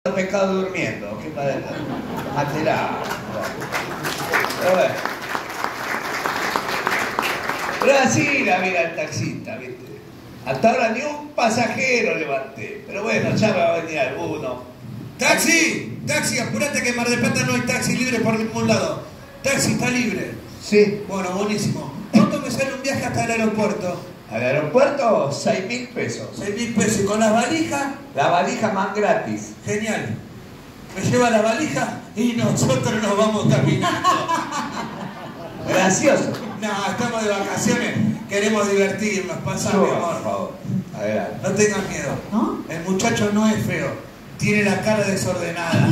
pescado durmiendo, qué padre. Materá. Pero bueno. Pero así la vida el taxista, ¿viste? Hasta ahora ni un pasajero levanté. Pero bueno, ya me va a venir alguno. ¡Taxi! ¡Taxi! Apurate que en Mar del Plata no hay taxi libre por ningún lado. ¡Taxi está libre! Sí. Bueno, buenísimo. ¿Cuánto me sale un viaje hasta el aeropuerto? Al aeropuerto, 6.000 pesos. 6.000 pesos. ¿Y con las valijas? La valija más gratis. Genial. Me lleva la valija y nosotros nos vamos caminando. Gracioso. No, estamos de vacaciones. Queremos divertirnos. Pasá, mi amor. Por favor. Adelante. No tengas miedo. ¿No? El muchacho no es feo. Tiene la cara desordenada.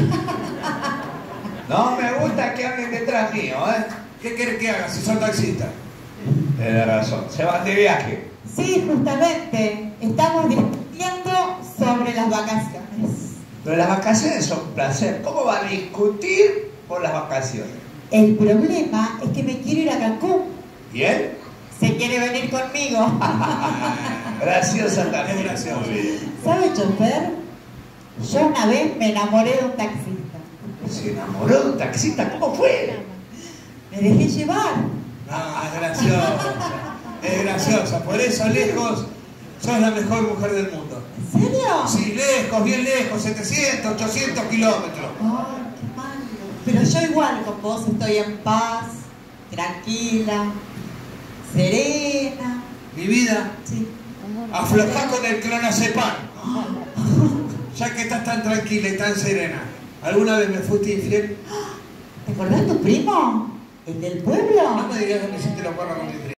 No me gusta que hablen detrás mío, ¿eh? ¿Qué querés que haga si son taxistas? Tienes razón. Se van de viaje. Sí, justamente. Estamos discutiendo sobre las vacaciones. Pero las vacaciones son un placer. ¿Cómo va a discutir por las vacaciones? El problema es que me quiero ir a Cancún. ¿Bien? Se quiere venir conmigo. Graciosa también. Es gracioso. Muy bien. ¿Sabe, chofer? Yo una vez me enamoré de un taxista. ¿Se enamoró de un taxista? ¿Cómo fue? Me dejé llevar. No, es graciosa. Es graciosa. Por eso, lejos, sos la mejor mujer del mundo. ¿En serio? Sí, lejos, bien lejos, 700, 800 kilómetros. Ay, qué malo. Pero yo igual con vos estoy en paz, tranquila, serena. Mi vida, Sí. aflojá con el clonazepam. Ya que estás tan tranquila y tan serena. ¿Alguna vez me fuiste infiel? ¿Te acordás tu primo? ¿El del pueblo? No me digas que me hiciste los cuernos con mi primo.